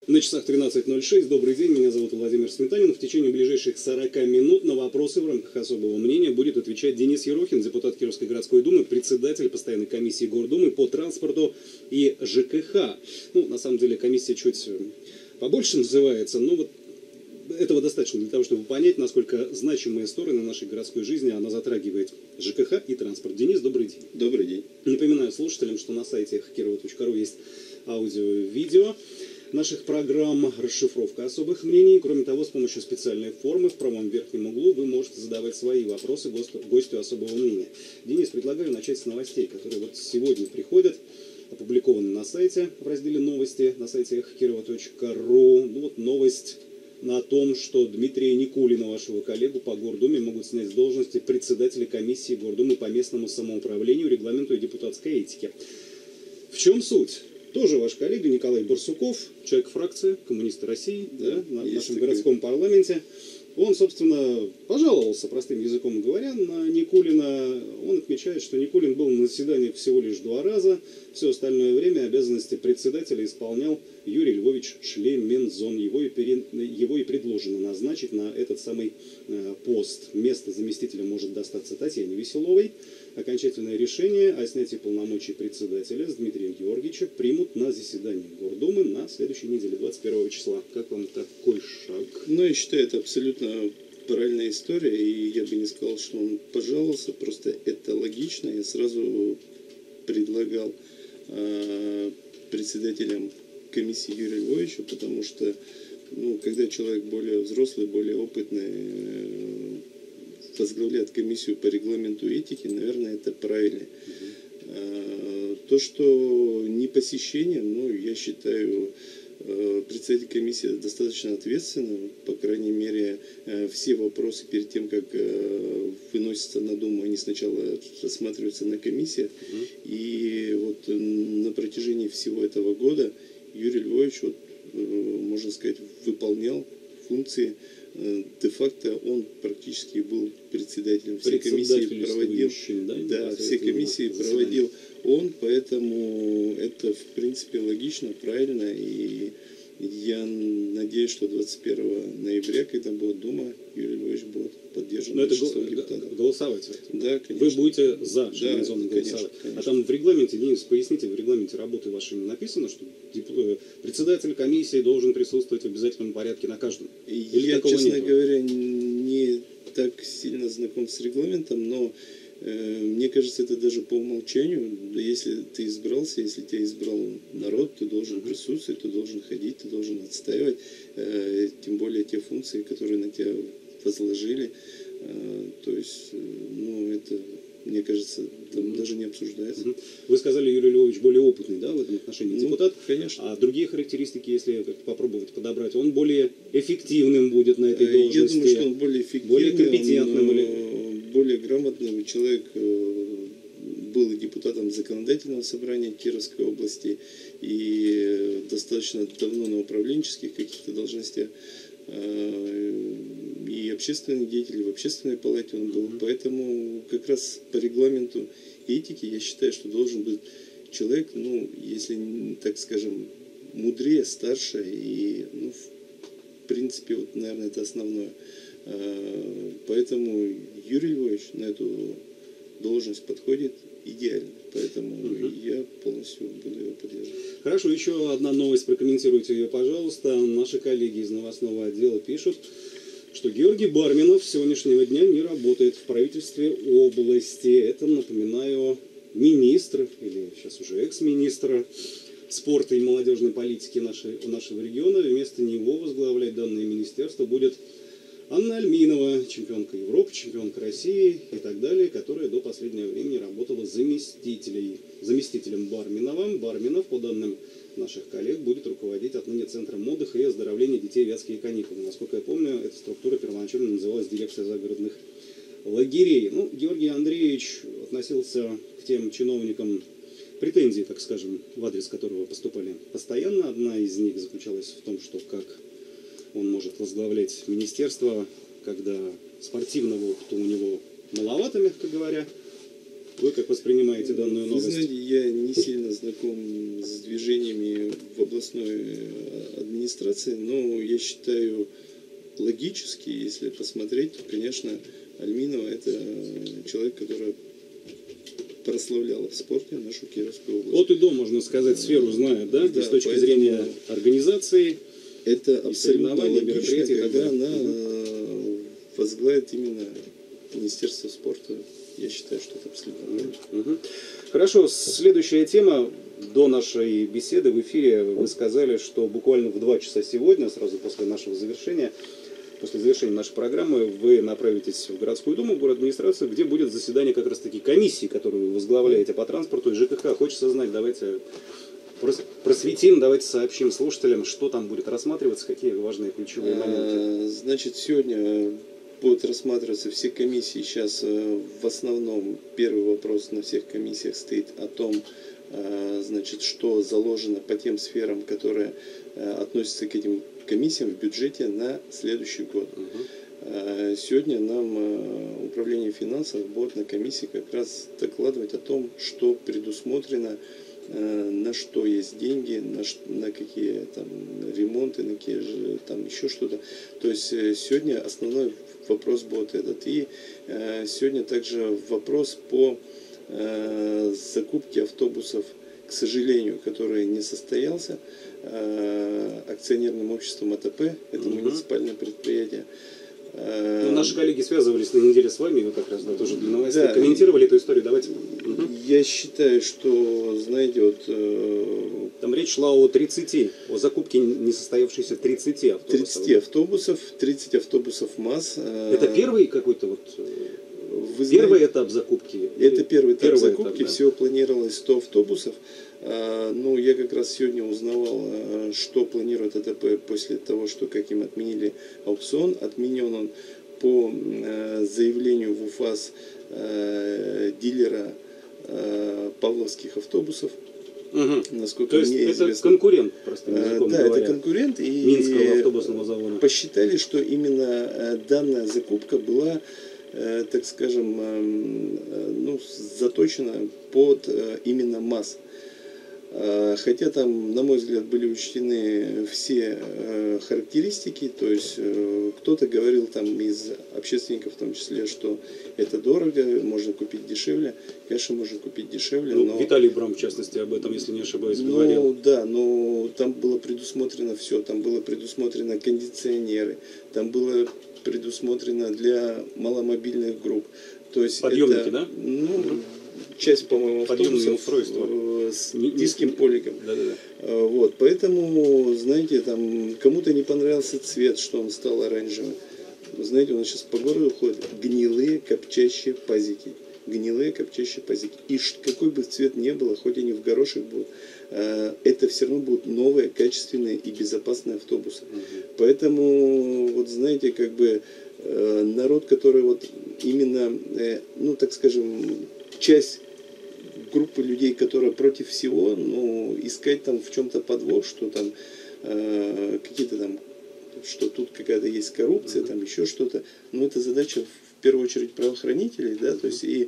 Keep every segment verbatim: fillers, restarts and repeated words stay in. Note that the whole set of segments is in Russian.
На часах тринадцать ноль шесть. Добрый день, меня зовут Владимир Сметанин. В течение ближайших сорока минут на вопросы в рамках особого мнения будет отвечать Денис Ерохин, депутат Кировской городской думы, председатель постоянной комиссии Гордумы по транспорту и ЖКХ. Ну, на самом деле, комиссия чуть побольше называется, но вот этого достаточно для того, чтобы понять, насколько значимые стороны нашей городской жизни она затрагивает ЖКХ и транспорт. Денис, добрый день. Добрый день. Напоминаю слушателям, что на сайте хакирова точка ру есть аудио и видео наших программ, расшифровка особых мнений. Кроме того, с помощью специальной формы в правом верхнем углу вы можете задавать свои вопросы гостю, гостю особого мнения. Денис, предлагаю начать с новостей, которые вот сегодня приходят, опубликованы на сайте в разделе «Новости», на сайте хакирова точка ру. Ну, вот новость на том, что Дмитрия Никулина, вашего коллегу по Гордуме, могут снять с должности председателя комиссии Гордумы по местному самоуправлению, регламенту и депутатской этике. В чем суть? Тоже ваш коллега Николай Барсуков, человек фракции коммунисты России, да, на нашем городском парламенте. Он, собственно, пожаловался, простым языком говоря, на Никулина. Он отмечает, что Никулин был на заседании всего лишь два раза. Все остальное время обязанности председателя исполнял Юрий Львович Шлемензон. Его и, пере... Его и предложено назначить на этот самый э, пост. Место заместителя может достаться Татьяне Веселовой. Окончательное решение о снятии полномочий председателя с Дмитрием Георгиевичем примут на заседании Гордумы на следующей неделе, двадцать первого числа. Как вам такой шаг? Ну, я считаю, это абсолютно правильная история, и я бы не сказал, что он пожаловался, просто это логично. Я сразу предлагал э, председателям комиссии Юрия Львовича, потому что, ну, когда человек более взрослый, более опытный, э, возглавляет комиссию по регламенту этики, наверное, это правильно. Uh-huh. То, что не посещение, ну, я считаю, председатель комиссии достаточно ответственный, по крайней мере, все вопросы перед тем, как выносятся на Думу, они сначала рассматриваются на комиссиях. Uh-huh. И вот на протяжении всего этого года Юрий Львович, вот, можно сказать, выполнял функции. Де-факто он практически был председателем. Все комиссии проводил, да, да, все комиссии проводил он, поэтому это в принципе логично, правильно, и я надеюсь, что двадцать первого ноября, когда будет Дума, Юрий Львович будет поддержан. Но это голосовать. Да, конечно. Вы будете за да, Шлемензона голосовать. Конечно, конечно. А там в регламенте, Денис, поясните, в регламенте работы вашей написано, что председатель комиссии должен присутствовать в обязательном порядке на каждом? Или я, честно нету? говоря, не так сильно знаком с регламентом, но э, мне кажется, это даже по умолчанию. Если ты избрался, если тебя избрал народ, ты должен присутствовать, ты должен ходить, ты должен отстаивать, э, тем более те функции, которые на тебя возложили. Э, то есть, ну, это, мне кажется, там даже не обсуждается. Вы сказали, Юрий Львович более опытный, да, в этом отношении депутат? Ну, конечно. А другие характеристики, если попробовать подобрать, он более эффективным будет на этой должности? Я думаю, что он более эффективным, более компетентным, он, или... более грамотным. Человек был и депутатом законодательного собрания Кировской области, и достаточно давно на управленческих каких-то должностях. И общественный деятель, в общественной палате он был. Mm-hmm. Поэтому как раз по регламенту этики я считаю, что должен быть человек, ну, если так скажем, мудрее, старше. И, ну, в принципе, вот, наверное, это основное. Поэтому Юрий Львович на эту должность подходит идеально. Поэтому угу. я полностью буду его поддерживать. Хорошо, еще одна новость, прокомментируйте ее, пожалуйста. Наши коллеги из новостного отдела пишут, что Георгий Барминов с сегодняшнего дня не работает в правительстве области. Это, напоминаю, министр, или сейчас уже экс-министр спорта и молодежной политики нашей, нашего региона. Вместо него возглавлять данное министерство будет Анна Альминова, чемпионка Европы, чемпионка России и так далее, которая до последнего времени работала заместителем, заместителем Барминова. Барминов, по данным наших коллег, будет руководить отныне Центром отдыха и оздоровления детей «Вятские каникулы». Насколько я помню, эта структура первоначально называлась «Дирекция загородных лагерей». Ну, Георгий Андреевич относился к тем чиновникам, претензии, так скажем, в адрес которого поступали постоянно. Одна из них заключалась в том, что как он может возглавлять министерство, когда спортивного опыта у него маловато, мягко говоря. Вы как воспринимаете данную Вы новость? знаете, я не сильно знаком с движениями в областной администрации, но я считаю логически, если посмотреть, то, конечно, Альминова это человек, который прославляла в спорте нашу Кировскую область. От и до, можно сказать, сферу знает, да? Да, И с точки поэтому зрения организации. Это абсолютно соревнований, логично, мероприятий и так когда далее. она э, возглавит именно Министерство спорта. Я считаю, что это абсолютно правильно. Мгм. Хорошо, следующая тема. До нашей беседы в эфире вы сказали, что буквально в два часа сегодня, сразу после нашего завершения, после завершения нашей программы, вы направитесь в городскую думу, в город администрацию, где будет заседание как раз таки комиссии, которую вы возглавляете по транспорту и ЖКХ. Хочется знать, давайте прос- просветим, давайте сообщим слушателям, что там будет рассматриваться, какие важные ключевые моменты. А, Значит, сегодня будут рассматриваться все комиссии. Сейчас э, в основном первый вопрос на всех комиссиях стоит о том, э, значит, что заложено по тем сферам, которые э, относятся к этим комиссиям в бюджете на следующий год. Мгм. Э, Сегодня нам э, управление финансов будет на комиссии как раз докладывать о том, что предусмотрено, э, на что есть деньги, на, ш- на какие там ремонты, на какие же там еще что-то. То есть э, сегодня основной вопрос будет этот. И э, сегодня также вопрос по э, закупке автобусов, к сожалению, который не состоялся, э, акционерным обществом АТП, это Мгм. муниципальное предприятие. Э, Ну, наши коллеги связывались на неделе с вами, вы как раз да, тоже для новостей Да. комментировали эту историю. Давайте. Мгм. Я считаю, что, знаете, вот э, Там речь шла о тридцати, о закупке несостоявшейся тридцати автобусов. тридцать автобусов, тридцать автобусов МАЗ. э, Это первый какой-то вот э, вы первый знаете, этап закупки? Это первый этап Первый закупки, этап, да. всего планировалось сто автобусов. А, Ну, я как раз сегодня узнавал, а, что планирует АТП после того, что как им отменили аукцион. Отменен он по э, заявлению в УФАС э, дилера э, павловских автобусов. Мгм. Насколько То есть мне это известно. конкурент, простым Э, языком Да, говоря, это конкурент. И Минского автобусного завода. посчитали, что именно э, данная закупка была, э, так скажем, эм, э, ну, заточена под э, именно МАЗ. Э, Хотя там, на мой взгляд, были учтены все э, характеристики, то есть э, кто-то говорил там из общественников в том числе, что это дорого, можно купить дешевле. Конечно, можно купить дешевле, Ну, но... Виталий Брам, в частности, об этом, если не ошибаюсь, Ну говорил. да, но там было предусмотрено все, там было предусмотрено кондиционеры, там было предусмотрено для маломобильных групп. То есть Подъемники, это, да? ну, часть, по-моему, Подъемные автобусов устройства. э, с Не- не- низким полигом. Да-да-да. Э, Вот, поэтому, знаете, там кому-то не понравился цвет, что он стал оранжевым. Вы знаете, у нас сейчас по городу ходят гнилые копчащие пазики. Гнилые копчащие пазики. И ш- какой бы цвет ни было, хоть они в горошек будут, э, это все равно будут новые, качественные и безопасные автобусы. Поэтому, вот знаете, как бы э, народ, который вот именно, э, ну так скажем, часть группы людей, которая против всего, ну, искать там в чем-то подвох, что там э, какие-то там, что тут какая-то есть коррупция, там еще что-то. Но это задача в первую очередь правоохранителей, да, то есть и,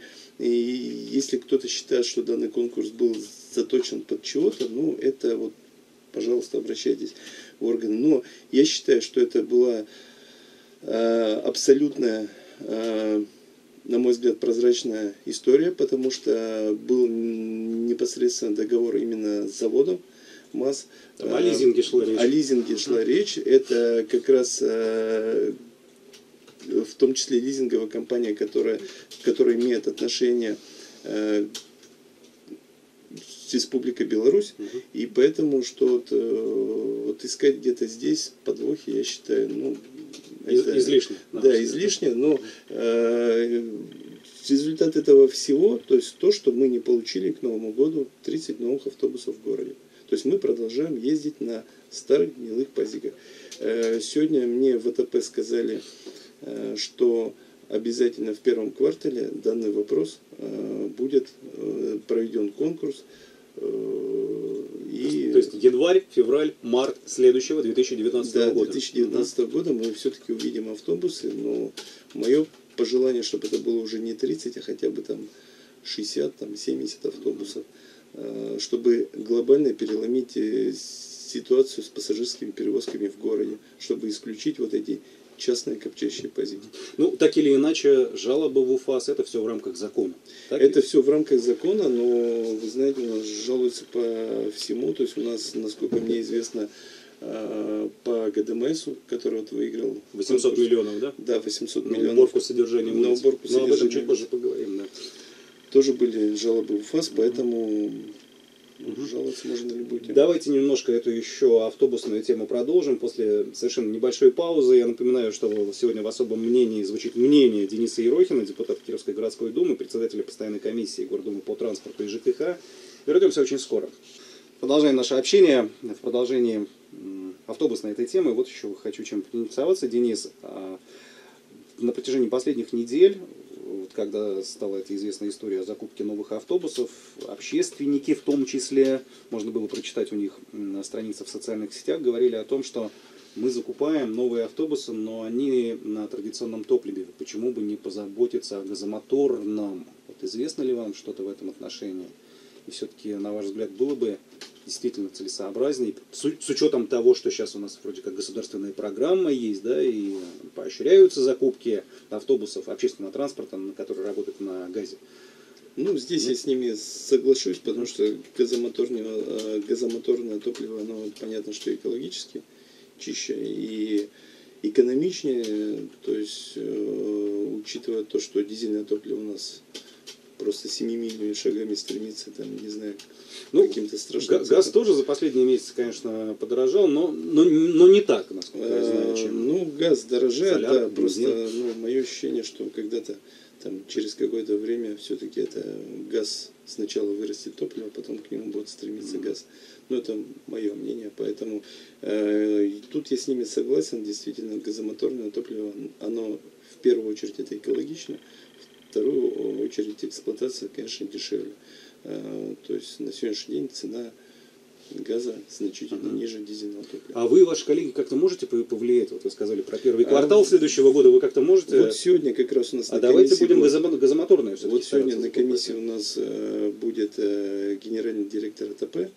и если кто-то считает, что данный конкурс был заточен под чего-то, ну, это вот, пожалуйста, обращайтесь в органы. Но я считаю, что это была э, абсолютная, э, на мой взгляд, прозрачная история, потому что был непосредственно договор именно с заводом МАЗ. Там о лизинге шла речь. О лизинге шла речь. Это как раз э, в том числе лизинговая компания, которая, которая имеет отношение э, с Республикой Беларусь. Мгм. И поэтому, что вот, э, вот искать где-то здесь подвохи, я считаю, ну, Из- это- излишне. на Да, ваш взгляд. излишне, но э, результат этого всего, то есть то, что мы не получили к Новому году тридцать новых автобусов в городе. То есть мы продолжаем ездить на старых гнилых пазиках. Э, сегодня мне в АТП сказали, э, что обязательно в первом квартале данный вопрос э, будет э, проведен конкурс. э, и То есть январь, февраль, март следующего две тысячи девятнадцатого да, года. две тысячи девятнадцатого года мы все-таки увидим автобусы, но мое пожелание, чтобы это было уже не тридцать, а хотя бы там шестьдесят, там, семьдесят автобусов, э, чтобы глобально переломить э, ситуацию с пассажирскими перевозками в городе, чтобы исключить вот эти частные копчащие позиции. Ну, так или иначе, жалобы в УФАС, это все в рамках закона. Так Это ведь? все в рамках закона, но, вы знаете, у нас жалуются по всему. То есть у нас, насколько мне известно, э, по ГДМСу, который вот выиграл восемьсот конкурс. миллионов, да? Да, восемьсот На миллионов. уборку содержания На улиц. уборку Но об этом содержания чуть позже поговорим, да. Тоже были жалобы в УФАС, поэтому жаловаться можно на любую тему. Давайте немножко эту еще автобусную тему продолжим. После совершенно небольшой паузы я напоминаю, что сегодня в особом мнении звучит мнение Дениса Ерохина, депутата Кировской городской думы, председателя постоянной комиссии Гордумы по транспорту и ЖКХ. Вернемся очень скоро. Продолжаем наше общение. В продолжении автобусной этой темы вот еще хочу чем поинтересоваться, Денис. На протяжении последних недель, вот когда стала эта известная история о закупке новых автобусов, общественники в том числе, можно было прочитать у них на страницах в социальных сетях, говорили о том, что мы закупаем новые автобусы, но они на традиционном топливе. Почему бы не позаботиться о газомоторном? Вот известно ли вам что-то в этом отношении? И все-таки, на ваш взгляд, было бы действительно целесообразнее, с, с учетом того, что сейчас у нас вроде как государственная программа есть, да, и поощряются закупки автобусов общественного транспорта, который работает на газе. Ну, здесь я с ними соглашусь, потому что газомоторное, газомоторное топливо, оно понятно, что экологически чище и экономичнее, то есть, э, учитывая то, что дизельное топливо у нас просто семимильными шагами стремится, там, не знаю, ну, каким-то страшным... Газ цифрам. Тоже за последние месяцы, конечно, подорожал, но, но, но не так, насколько я знаю, чем... А, ну, газ дорожает, соляр, да, просто, бензин. ну, мое ощущение, что когда-то, там, через какое-то время все-таки это газ сначала вырастет топливо, потом к нему будет стремиться mm-hmm. газ. Ну, это мое мнение, поэтому э, тут я с ними согласен, действительно, газомоторное топливо, оно в первую очередь это экологично, в вторую очередь эксплуатация, конечно, дешевле. Э, то есть на сегодняшний день цена газа значительно uh-huh. ниже дизельного топлива. А вы, ваши коллеги, как-то можете повлиять? Вот вы сказали про первый квартал а, следующего года, вы как-то можете? Вот сегодня как раз у нас а на давайте комиссии... будем будет... газомоторные все-таки. Вот сегодня на комиссии у нас э, будет э, генеральный директор АТП, uh-huh.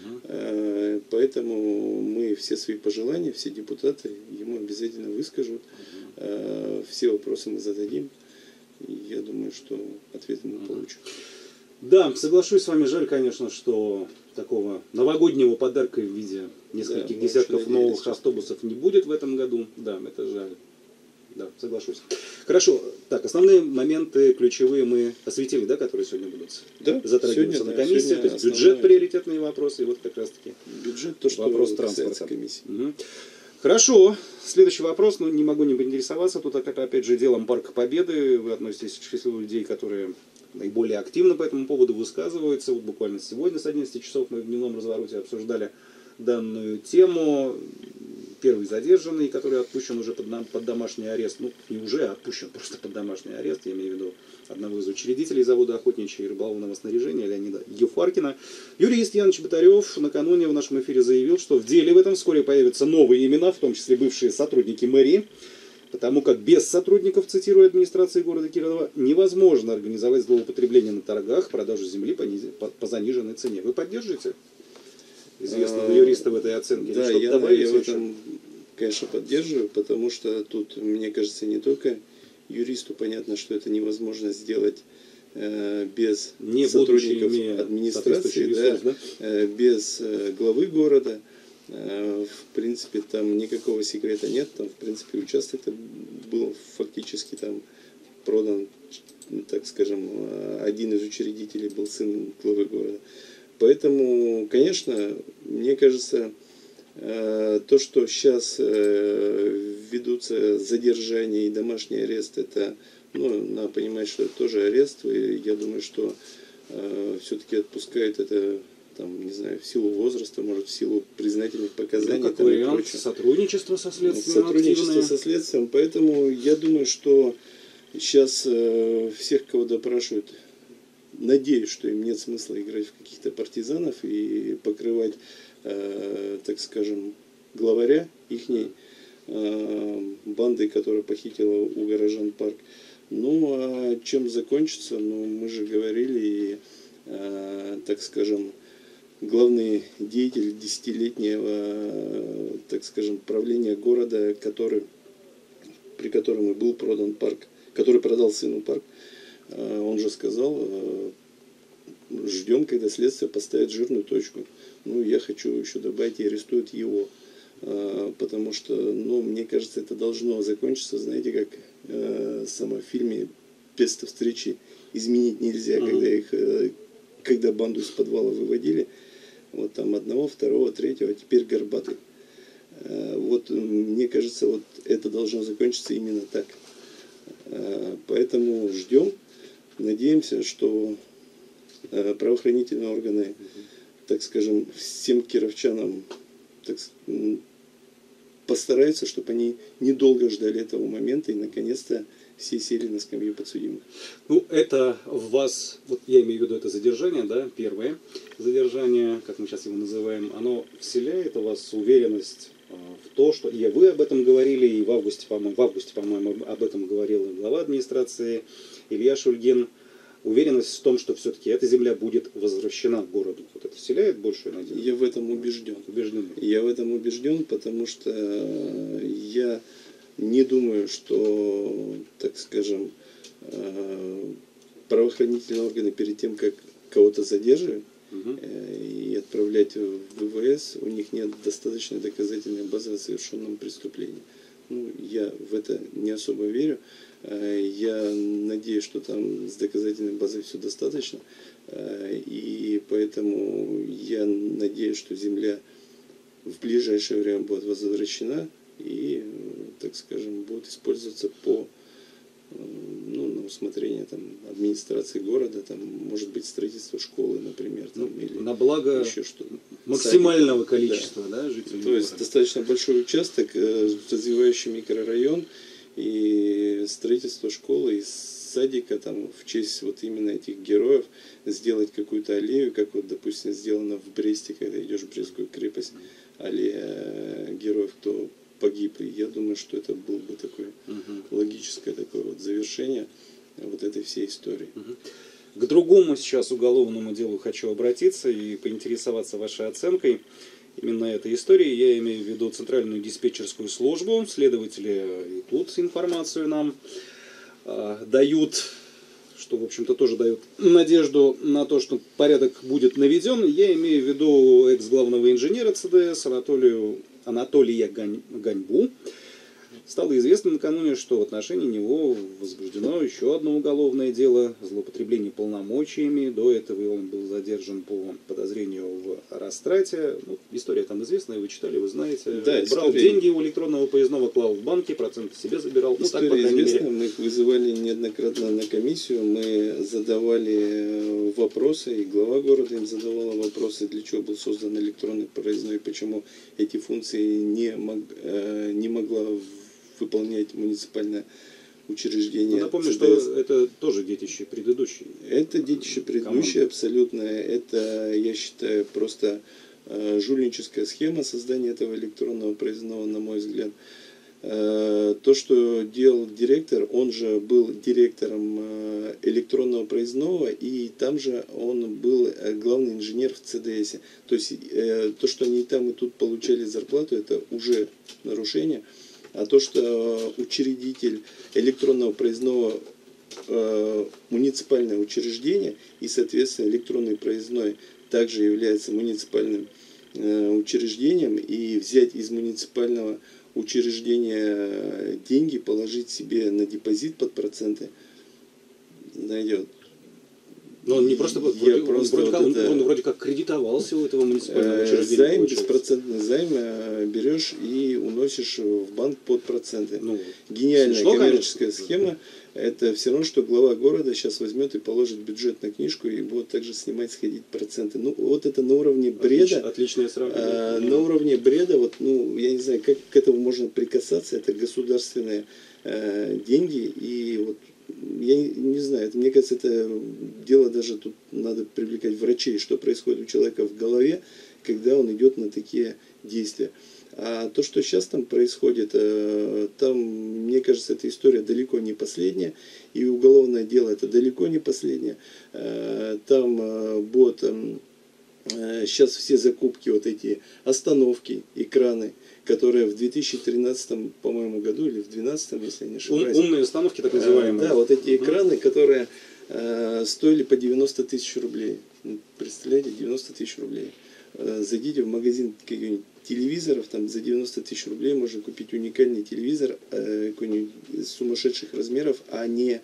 э, поэтому мы все свои пожелания, все депутаты ему обязательно выскажут, uh-huh. э, все вопросы мы зададим, и я думаю, что ответы мы uh-huh. получим. Да, соглашусь с вами, жаль, конечно, что такого новогоднего подарка в виде нескольких да, десятков новых автобусов не будет в этом году. Да, это жаль. Да, соглашусь. Хорошо. Так, основные моменты ключевые мы осветили, да, которые сегодня будут да, затрагиваться сегодня, на комиссии. да, то есть основное... бюджет, приоритетные вопросы, и вот как раз таки бюджет, то, что вопрос транспорта. Комиссии. Угу. Хорошо. Следующий вопрос, ну не могу не поинтересоваться. Тут опять же делом Парка Победы. Вы относитесь к числу людей, которые наиболее активно по этому поводу высказываются. Вот буквально сегодня с одиннадцати часов мы в дневном развороте обсуждали данную тему. Первый задержанный, который отпущен уже под, под домашний арест, ну не уже, а отпущен просто под домашний арест, я имею в виду одного из учредителей завода охотничьего и рыболовного снаряжения Леонида Юфаркина. Юрист Яныч Батарев накануне в нашем эфире заявил, что в деле в этом вскоре появятся новые имена, в том числе бывшие сотрудники мэрии, потому как без сотрудников, цитирую, администрации города Кирова, невозможно организовать злоупотребление на торгах, продажу земли по, низ... по, по заниженной цене. Вы поддерживаете известного юриста в этой оценке? Да, я, я в этом, конечно, поддерживаю, потому что тут, мне кажется, не только юристу понятно, что это невозможно сделать э, без не сотрудников администрации, ресурс, да, да? Э, без э, главы города. Э, в принципе, там никакого секрета нет. Там, в принципе, участок был фактически там продан, так скажем, один из учредителей был сын главы города. Поэтому, конечно, мне кажется, то, что сейчас ведутся задержания и домашний арест, это, ну, надо понимать, что это тоже арест, и я думаю, что все-таки отпускают это, там, не знаю, в силу возраста, может, в силу признательных показаний. Ну, как вариант, сотрудничество со следствием. Сотрудничество активное. со следствием, поэтому я думаю, что сейчас всех, кого допрашивают, надеюсь, что им нет смысла играть в каких-то партизанов и покрывать, э, так скажем, главаря ихней э, банды, которая похитила у горожан парк. Ну, а чем закончится, ну, мы же говорили, и, э, так скажем, главный деятель десятилетнего, так скажем, правления города, который, при котором и был продан парк, который продал сыну парк, э, он же сказал, э, ждем, когда следствие поставит жирную точку. Ну, я хочу еще добавить, и арестуют его. Потому что, ну, мне кажется, это должно закончиться, знаете, как э, само в фильме «Место встречи изменить нельзя», uh-huh. когда их, э, когда банду из подвала выводили, вот там одного, второго, третьего, а теперь Горбатый. Э, вот мне кажется, вот это должно закончиться именно так. Э, поэтому ждем, надеемся, что э, правоохранительные органы, uh-huh. так скажем, всем кировчанам, так, постараются, чтобы они недолго ждали этого момента и наконец-то все сели на скамью подсудимых. Ну, это в вас, вот я имею в виду это задержание, да, первое задержание, как мы сейчас его называем, оно вселяет у вас уверенность э, в то, что и вы об этом говорили, и в августе, по-моему, в августе, по-моему, об этом говорил и глава администрации Илья Шульгин. Уверенность в том, что все-таки эта земля будет возвращена городу. Вот это вселяет большую надежду? Я в этом убежден. Убежден. Я в этом убежден, потому что я не думаю, что, так скажем, правоохранительные органы перед тем, как кого-то задерживать угу. и отправлять в ВВС, у них нет достаточной доказательной базы о совершенном преступлении. Ну, я в это не особо верю. Я надеюсь, что там с доказательной базой все достаточно. И поэтому я надеюсь, что земля в ближайшее время будет возвращена и, так скажем, будет использоваться по, ну, на усмотрение там, администрации города, там, может быть, строительство школы, например. Там, ну, или на благо еще что-то. Максимального Садик. количества да. Да, жителей То есть города. Достаточно большой участок, развивающий микрорайон, и строительство школы, и садика, там, в честь вот именно этих героев, сделать какую-то аллею, как вот, допустим, сделано в Бресте, когда идешь в Брестскую крепость, аллея героев, кто погиб. И я думаю, что это было бы такое угу. логическое такое вот завершение вот этой всей истории. Угу. К другому сейчас уголовному делу хочу обратиться и поинтересоваться вашей оценкой именно этой истории. Я имею в виду Центральную диспетчерскую службу. Следователи и тут информацию нам э, дают, что, в общем-то, тоже дают надежду на то, что порядок будет наведен. Я имею в виду экс-главного инженера ЦДС Анатолию, Анатолия Гань, Ганьбу. Стало известно накануне, что в отношении него возбуждено еще одно уголовное дело злоупотребление полномочиями. До этого он был задержан по подозрению в растрате. Ну, история там известная, вы читали, вы знаете. Да, брал история... деньги у электронного поездного, клал в банке, проценты себе забирал. История ну, так, по известна, мере. Мы их вызывали неоднократно на комиссию, мы задавали вопросы, и глава города им задавала вопросы, для чего был создан электронный проездной, почему эти функции не, мог, не могла выполнять муниципальное учреждение. Ну, напомню, ЦДС. что это тоже детище предыдущее. Это детище предыдущее, абсолютно. Это, я считаю, просто э, жульническая схема создания этого электронного проездного, на мой взгляд. Э, то, что делал директор, он же был директором э, электронного проездного, и там же он был главный инженер в ЦДС. То есть э, то, что они и там, и тут получали зарплату, это уже нарушение. А то, что учредитель электронного проездного э, муниципальное учреждение и, соответственно, электронный проездной также является муниципальным э, учреждением, и взять из муниципального учреждения деньги, положить себе на депозит под проценты, знаете, вот, но он не просто, вроде, просто он, вроде, вот как, это, он вроде как кредитовался у этого муниципального учреждения. Займ, беспроцентный займ берешь и уносишь в банк под проценты. Ну, Гениальная смешно, коммерческая конечно. схема. Это все равно, что глава города сейчас возьмет и положит бюджет на книжку и будет также снимать, сходить проценты. Ну, вот это на уровне бреда. Отлич, отличное сравнение. А, на уровне бреда, вот, ну, я не знаю, как к этому можно прикасаться. Это государственные а, деньги. И вот я не, не знаю, это, мне кажется, это дело даже тут надо привлекать врачей, что происходит у человека в голове, когда он идет на такие действия. А то, что сейчас там происходит, там, мне кажется, эта история далеко не последняя, и уголовное дело это далеко не последнее. Там бот, сейчас все закупки, вот эти остановки, экраны, которые в две тысячи тринадцатом, по-моему, году или в две тысячи двенадцатом, если я не ошибаюсь. Ум, умные установки, так называемые. Да, вот эти Угу. экраны, которые э, стоили по девяносто тысяч рублей. Представляете, девяносто тысяч рублей. Э, зайдите в магазин каких-нибудь телевизоров, там за девяносто тысяч рублей можно купить уникальный телевизор э, какой-нибудь сумасшедших размеров, а не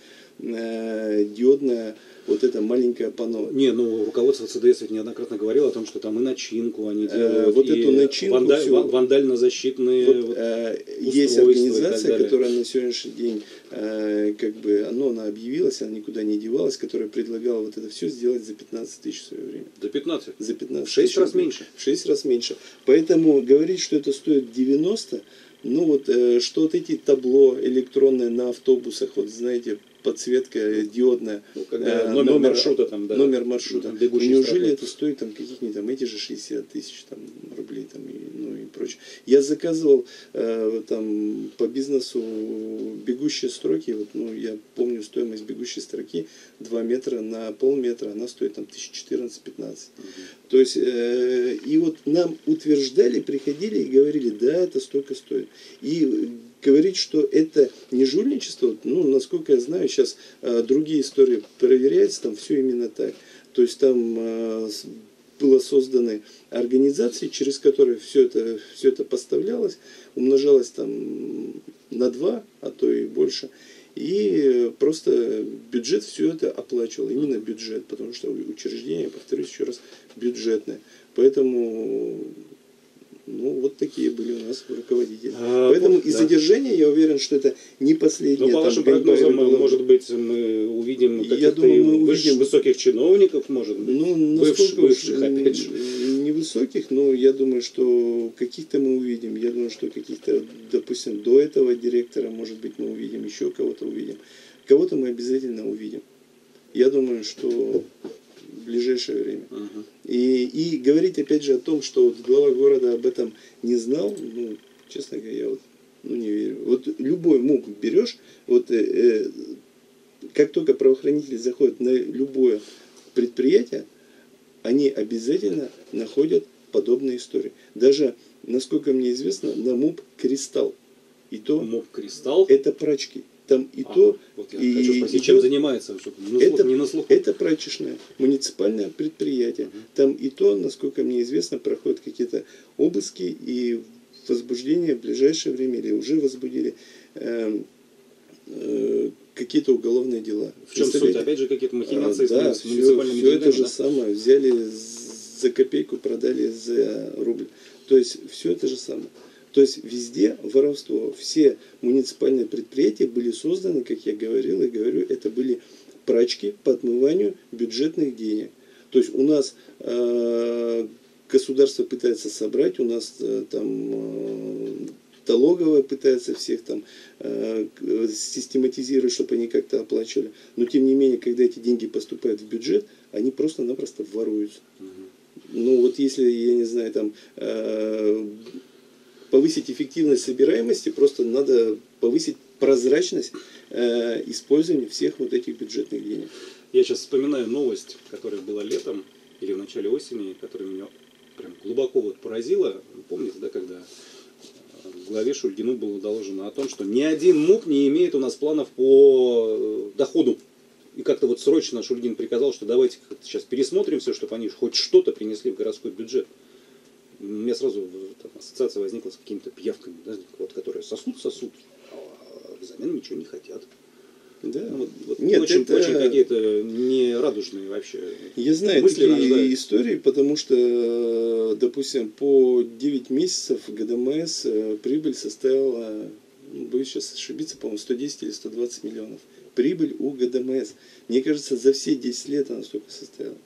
э, диодная вот это маленькое панно. Не, ну руководство ЦДС ведь неоднократно говорило о том, что там и начинку они делают, э, вот и эту начинку ванда- всю, вандально-защитные вот, вот э, устройства есть и так организация, далее. которая на сегодняшний день э, как бы оно, она объявилась, она никуда не девалась, которая предлагала вот это все сделать за пятнадцать тысяч в свое время. До пятнадцати. За пятнадцать В шесть тысяч раз рублей. меньше. В шесть раз меньше. Поэтому говорить, что это стоит девяносто, ну вот, э, что вот эти табло электронные на автобусах, вот знаете, подсветка диодная, Ну, когда э, номер маршрута там, да, номер маршрута. бегущей Неужели строкой. это стоит там каких-нибудь там эти же шестьдесят тысяч там, рублей там, и, ну и прочее. Я заказывал э, там по бизнесу бегущие строки, вот, ну я помню стоимость бегущей строки два метра на полметра, она стоит там тысяч четырнадцать-пятнадцать. Угу. То есть, э, и вот нам утверждали, приходили и говорили, да, это столько стоит. И говорить, что это не жульничество, ну, насколько я знаю, сейчас э, другие истории проверяются, там все именно так. То есть там э, было созданы организации, через которые все это, все это поставлялось, умножалось там на два, а то и больше. И просто бюджет все это оплачивал, именно бюджет, потому что учреждение, повторюсь еще раз, бюджетное. Поэтому, ну, вот такие были у нас руководители. А, Поэтому вот, и да. задержание, я уверен, что это не последнее. Ну, по там, вашим гоньба или прогнозам, было- может быть, мы увидим Я каких-то думаю, мы выш- увидим. высоких чиновников, может быть, Ну, бывших, насколько уж, бывших, опять же. м, невысоких, но я думаю, что каких-то мы увидим. Я думаю, что каких-то, допустим, до этого директора, может быть, мы увидим, еще кого-то увидим. Кого-то мы обязательно увидим. Я думаю, что в ближайшее время. Ага. И, и говорить опять же о том, что вот глава города об этом не знал, ну, честно говоря, я вот, ну, не верю. Вот любой мук берешь, вот э, э, как только правоохранители заходят на любое предприятие, они обязательно находят подобные истории. Даже, насколько мне известно, на МУП «Кристалл». И то МОП «Кристалл». это прачки. Там и Ага, то, вот я и хочу спросить, идет- чем занимается, чтобы на слух- это, не на слуху. это прачечное муниципальное предприятие. Мгм. Там и то, насколько мне известно, проходят какие-то обыски и возбуждение в ближайшее время, или уже возбудили э, э, какие-то уголовные дела. В чем суть? Представляете? Опять же, какие-то махинации А, да, с все, муниципальными все это деньгами, же да? самое. Взяли за копейку, продали за рубль. То есть все это же самое. То есть везде воровство. Все муниципальные предприятия были созданы, как я говорил и говорю, это были прачки по отмыванию бюджетных денег. То есть у нас э, государство пытается собрать, у нас э, там э, налоговая пытается всех там э, систематизировать, чтобы они как-то оплачивали. Но тем не менее, когда эти деньги поступают в бюджет, они просто-напросто воруются. Мгм. Ну вот если, я не знаю, там э, повысить эффективность собираемости, просто надо повысить прозрачность э, использования всех вот этих бюджетных денег. Я сейчас вспоминаю новость, которая была летом или в начале осени, которая меня прям глубоко вот поразила. Помните, да, когда главе Шульгину было доложено о том, что ни один МУП не имеет у нас планов по э, доходу. И как-то вот срочно Шульгин приказал, что давайте сейчас пересмотрим все, чтобы они хоть что-то принесли в городской бюджет. У меня сразу там, ассоциация возникла с какими-то пиявками, да, вот, которые сосут, сосут, а взамен ничего не хотят. Да. Ну, вот, вот Нет, очень, это- очень какие-то нерадужные вообще Я знаю мысли такие рождают. истории, потому что, допустим, по девять месяцев ГДМС э, прибыль составила, ну, боюсь сейчас ошибиться, по-моему, сто десять или сто двадцать миллионов. Прибыль у ГДМС. Мне кажется, за все десять лет она столько составила.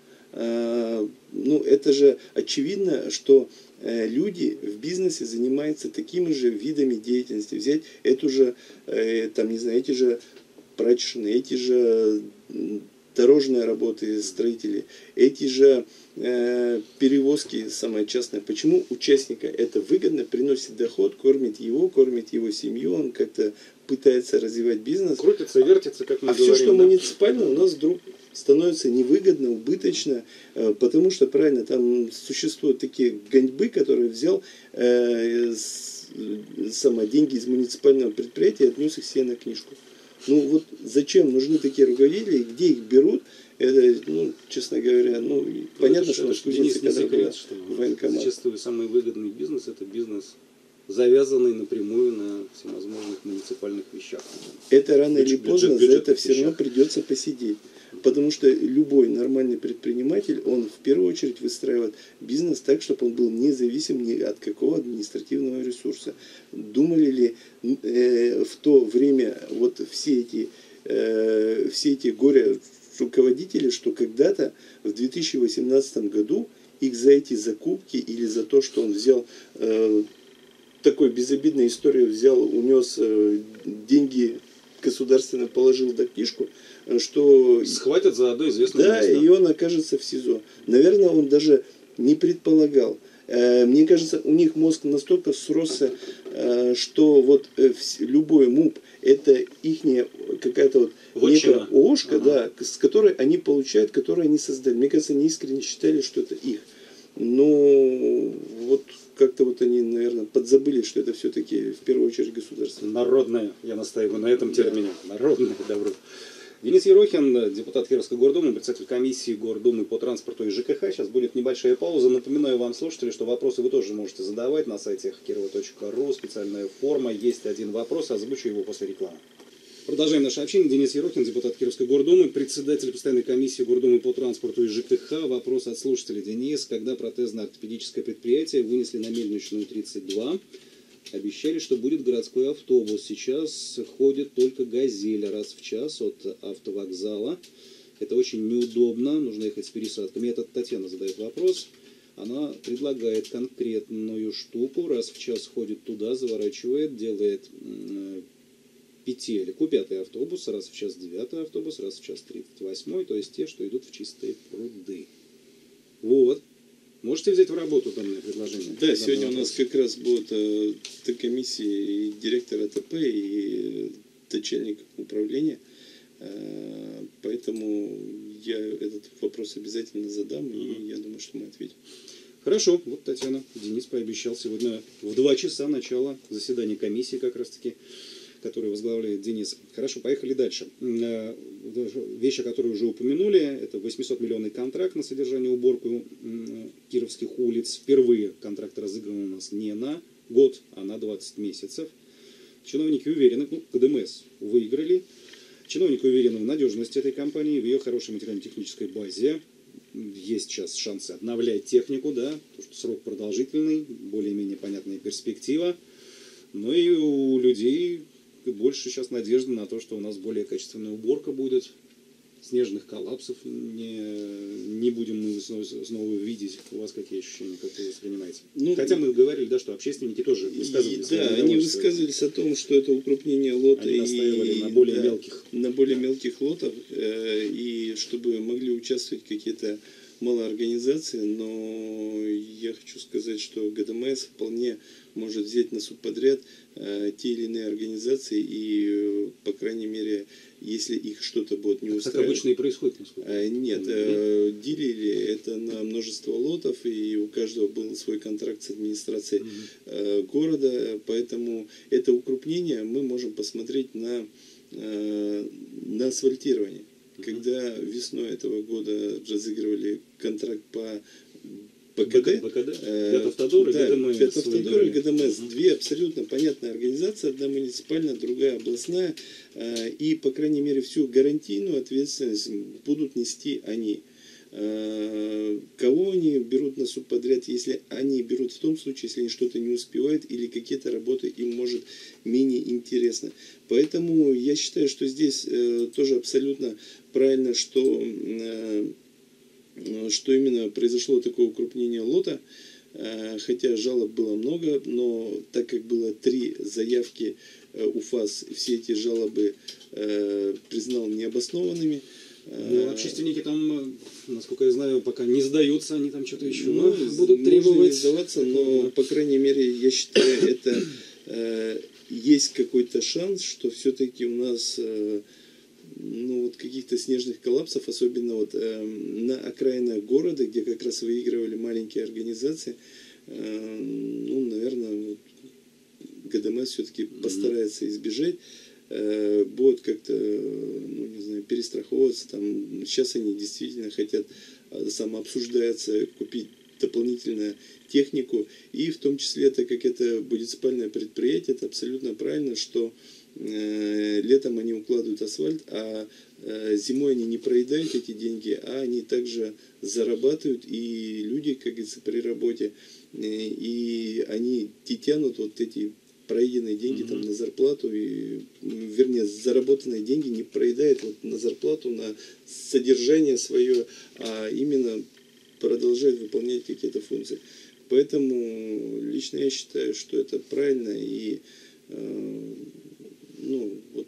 А, ну, это же очевидно, что э, люди в бизнесе занимаются такими же видами деятельности. Взять эту же, э, там, не знаю, эти же прачечные, эти же м, дорожные работы, строители, эти же э, перевозки, самое частное. Почему участника это выгодно, приносит доход, кормит его, кормит его семью, он как-то пытается развивать бизнес. Крутится, вертится, как мы а говорим. все, что да? муниципально, у нас вдруг становится невыгодно, убыточно, э, потому что, правильно, там существуют такие гоньбы, которые взял э, с, самое, деньги из муниципального предприятия и отнес их себе на книжку. Ну вот зачем нужны такие руководители, где их берут, это, ну, честно говоря, ну, Ну, понятно, это, что это, кузницы, не когда секрет, была что военкомат. зачастую самый выгодный бизнес — это бизнес, завязанный напрямую на всевозможных муниципальных вещах. Это рано Бюджет, или поздно бюджет, за это бюджетных все равно вещах. придется посидеть. Потому что любой нормальный предприниматель, он в первую очередь выстраивает бизнес так, чтобы он был независим ни от какого административного ресурса. Думали ли э, в то время вот все эти, э, все эти горе-руководители, что когда-то в две тысячи восемнадцатом году их за эти закупки или за то, что он взял... Э, такой безобидной историю взял, унес э, деньги государственно, положил до книжку, что... Схватят за одно известное да, место. и он окажется в СИЗО. Наверное, он даже не предполагал. Э, мне кажется, у них мозг настолько сросся, э, что вот э, вс- любой МУП это ихняя какая-то вот Вотчина. некая ООшка, Ага. да, с которой они получают, которую они создали. Мне кажется, они искренне считали, что это их. Но вот как-то вот они, наверное, подзабыли, что это все-таки в первую очередь государство. Народное, я настаиваю на этом термине. Народное добро. Денис Ерохин, депутат Кировской гордумы, председатель комиссии Гордумы по транспорту и ЖКХ. Сейчас будет небольшая пауза. Напоминаю вам, слушатели, что вопросы вы тоже можете задавать на сайте хакирова точка ру. Специальная форма. Есть один вопрос, озвучу его после рекламы. Продолжаем наше общение. Денис Ерохин, депутат Кировской гордумы, председатель постоянной комиссии Гордумы по транспорту и ЖКХ. Вопрос от слушателя. Денис, когда протезно-ортопедическое предприятие вынесли на Мельничную тридцать два, обещали, что будет городской автобус. Сейчас ходит только «Газель» раз в час от автовокзала. Это очень неудобно. Нужно ехать с пересадками. Это Татьяна задает вопрос. Она предлагает конкретную штуку. Раз в час ходит туда, заворачивает, делает пятелику, пятый автобус, раз в час девятый автобус, раз в час тридцать восьмой, то есть те, что идут в чистые пруды. Вот. Можете взять в работу данное предложение? Да, сегодня у нас как раз будет э, комиссии и директор АТП, и начальник управления. Э, поэтому я этот вопрос обязательно задам, mm-hmm. и я думаю, что мы ответим. Хорошо. Вот Татьяна, Денис пообещал сегодня в два часа начала заседания комиссии как раз-таки, который возглавляет Денис. Хорошо, поехали дальше. Вещи, которые уже упомянули, это восьмисотмиллионный контракт на содержание и уборку кировских улиц. Впервые контракт разыгран у нас не на год, а на двадцать месяцев. Чиновники уверены, ну, КДМС выиграли. Чиновники уверены в надежности этой компании, в ее хорошей материально-технической базе. Есть сейчас шансы обновлять технику, да, потому что срок продолжительный, более-менее понятная перспектива. Но и у людей больше сейчас надежды на то, что у нас более качественная уборка будет, снежных коллапсов не, не будем мы снова, снова видеть. У вас какие ощущения, как вы воспринимаете? Ну, хотя мы говорили, да, что общественники тоже высказывались. Да, они высказывались о том, что это укрупнение лота. Они настаивали и, на более да, мелких. На более да. мелких лотах, э, и чтобы могли участвовать какие-то малые организации, но я хочу сказать, что ГДМС вполне может взять на субподряд э, те или иные организации и, э, по крайней мере, если их что-то будет не устраивать. Так обычно и происходит, насколько э, Нет, э, делили это на множество лотов, и у каждого был свой контракт с администрацией э, города, поэтому это укрупнение мы можем посмотреть на, э, на асфальтирование. Когда весной этого года разыгрывали контракт по БКД, БКД, Ветавтодор и да, ГДМС. Ветавтодор и ГДМС. Угу. Две абсолютно понятные организации, одна муниципальная, другая областная, и, по крайней мере, всю гарантийную ответственность будут нести они. Кого они берут на субподряд, если они берут в том случае, если они что-то не успевают или какие-то работы им может менее интересны. Поэтому я считаю, что здесь э, тоже абсолютно правильно, что, э, что именно произошло такое укрупнение лота, э, хотя жалоб было много, но так как было три заявки, э, УФАС все эти жалобы э, признал необоснованными. Ну, общественники там, насколько я знаю, пока не сдаются, они там что-то еще Ну, будут требовать. можно не сдаваться, но, по крайней мере, я считаю, это э, есть какой-то шанс, что все-таки у нас э, ну, вот каких-то снежных коллапсов, особенно вот э, на окраинах города, где как раз выигрывали маленькие организации, э, ну, наверное, вот, ГДМС все-таки mm-hmm. постарается избежать. Будут как-то, ну, не знаю, перестраховываться. Там, сейчас они действительно хотят, сам обсуждается, купить дополнительную технику. И в том числе, так как это муниципальное предприятие, это абсолютно правильно, что э, летом они укладывают асфальт, а э, зимой они не проедают эти деньги, а они также зарабатывают, и люди, как говорится, при работе, э, и они тянут вот эти проеденные деньги mm-hmm. там на зарплату, и, вернее, заработанные деньги не проедает вот на зарплату, на содержание свое, а именно продолжает выполнять какие-то функции. Поэтому лично я считаю, что это правильно, и э, ну, вот,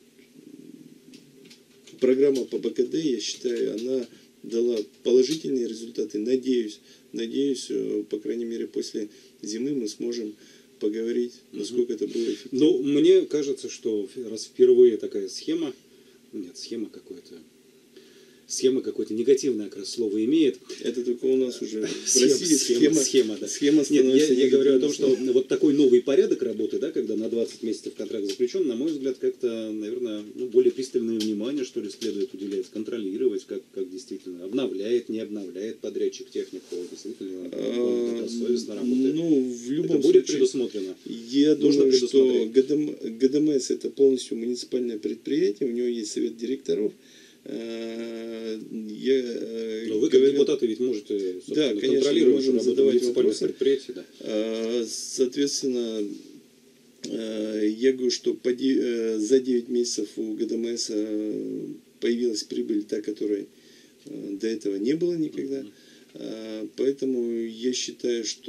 программа по БКД, я считаю, она дала положительные результаты. Надеюсь, надеюсь, по крайней мере, после зимы мы сможем поговорить, насколько угу. это было эффективно. Ну, мне кажется, что раз впервые такая схема, нет, схема какое-то, схема какое-то негативное как раз слово имеет. Это только у нас уже в схема, России схема, схема, схема, да. схема становится. Нет, я, я говорю о том, что вот такой новый порядок работы, да, когда на двадцать месяцев контракт заключен, на мой взгляд, как-то, наверное, ну, более пристальное внимание, что ли, следует уделять, контролировать, как, как действительно обновляет, не обновляет подрядчик технику, действительно добросовестно работает. Ну, в любом это будет случае, предусмотрено. Я думаю, что ГДМС это полностью муниципальное предприятие, у него есть совет директоров. Я, Но вы, как говорю, депутаты, ведь можете, да, конечно, контролировать можем задавать вопросы. Предприятий, да. Соответственно, я говорю, что за девять месяцев у ГДМС появилась прибыль, та, которой до этого не было никогда. Mm-hmm. Поэтому я считаю, что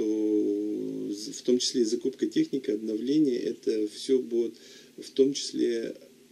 в том числе и закупка техники, обновление, это все будет в том числе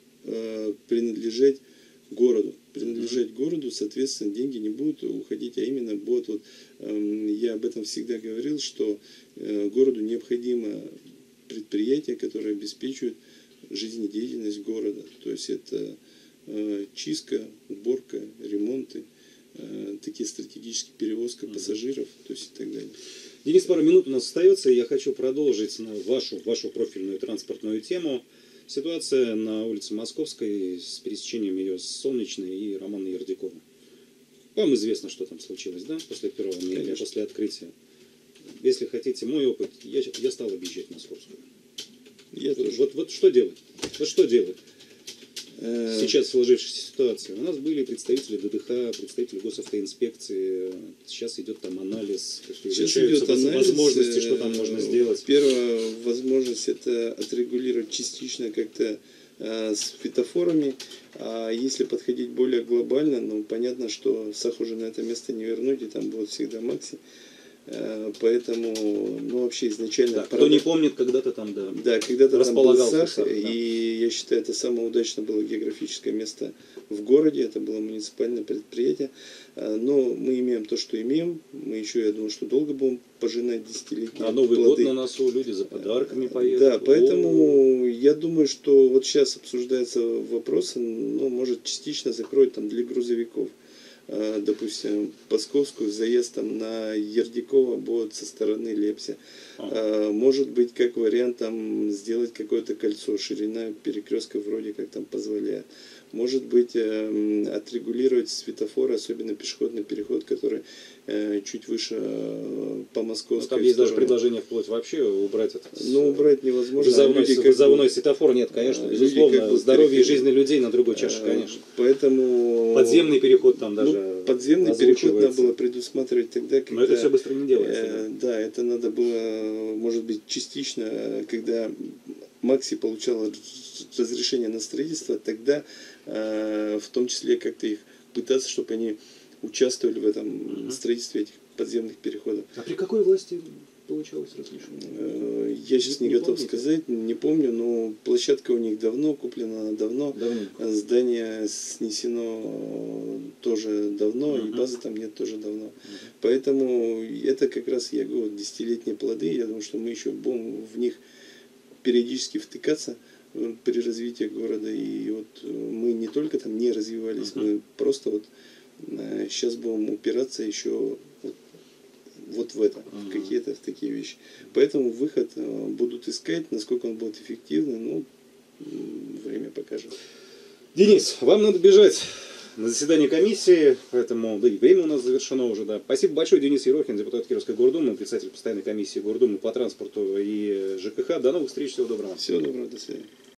принадлежать городу. Принадлежать mm-hmm. городу, соответственно, деньги не будут уходить, а именно будут, вот, э, я об этом всегда говорил, что э, городу необходимо предприятия, которые обеспечивают жизнедеятельность города. То есть это э, чистка, уборка, ремонты, э, такие стратегические перевозка mm-hmm. пассажиров, то есть и так далее. Денис, пару минут у нас остается, и я хочу продолжить на вашу, вашу профильную транспортную тему. Ситуация на улице Московской с пересечением ее с Солнечной и Романа Ердякова. Вам известно, что там случилось, да, после первого ноября, после открытия. Если хотите мой опыт, я, я стал объезжать Московскую. Я вот, вот, вот что делать? Вот что делать? Сейчас в сложившейся ситуации. У нас были представители ДДХ, представители госавтоинспекции. Сейчас идет там анализ, изучаются возможности, что там можно сделать. Первая возможность это отрегулировать частично как-то э, с светофорами. А если подходить более глобально, ну понятно, что САХ уже на это место не вернуть, и там будет всегда Макси. Поэтому, ну, вообще изначально... Да, кто не помнит, когда-то там, да, да когда-то там был САХ, САХ, да. И я считаю, это самое удачное было географическое место в городе, это было муниципальное предприятие. Но мы имеем то, что имеем. Мы еще, я думаю, что долго будем пожинать десятилетия. А Новый плоды. Год на носу, люди за подарками поедут. Да, поэтому О-о-о. я думаю, что вот сейчас обсуждается вопрос, ну, может, частично закроют там для грузовиков. Допустим, Пасковскую заезд там на Ердякова будет со стороны Лепси. А. Может быть, как вариант там сделать какое-то кольцо, ширина перекрестка вроде как там позволяет. Может быть, отрегулировать светофоры, особенно пешеходный переход, который чуть выше по Московской. Ну, там есть даже предложение вплоть вообще убрать это. Ну, убрать невозможно. Вызовной, люди, вызовной бы, светофор нет, конечно, безусловно. Как бы здоровье и жизни людей на другой чаше, конечно. Поэтому... Подземный переход там даже ну, подземный переход надо было предусматривать тогда, когда... Но это все быстро не делается. Э, да. да, это надо было, может быть, частично, когда Макси получала разрешение на строительство, тогда э, в том числе как-то их пытаться, чтобы они участвовали в этом mm-hmm. строительстве этих подземных переходов. А при какой власти получалось размешивание? Э, Я сейчас не, Не готов помните? сказать, не помню, но площадка у них давно куплена, она давно. Давно. Здание снесено тоже давно, и Мгм. базы там нет тоже давно. Поэтому это как раз, я говорю, вот десятилетние плоды. Я думаю, что мы еще будем в них периодически втыкаться э, при развитии города. И вот э, мы не только там не развивались, Мгм. мы просто вот сейчас будем упираться еще вот, вот в это, в Мгм. какие-то в такие вещи. Поэтому выход э, будут искать, насколько он будет эффективный, ну, м, время покажет. Денис, вам надо бежать на заседание комиссии, поэтому, да и время у нас завершено уже, да. Спасибо большое, Денис Ерохин, депутат Кировской гордумы, председатель постоянной комиссии гордумы по транспорту и ЖКХ. До новых встреч, всего доброго. Всего доброго, до свидания.